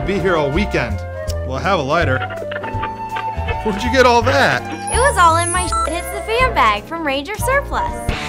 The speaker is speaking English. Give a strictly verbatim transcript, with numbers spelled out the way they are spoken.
be here all weekend. Well, have a lighter. Where'd you get all that? It was all in my shit hits the fan bag from Ranger Surplus.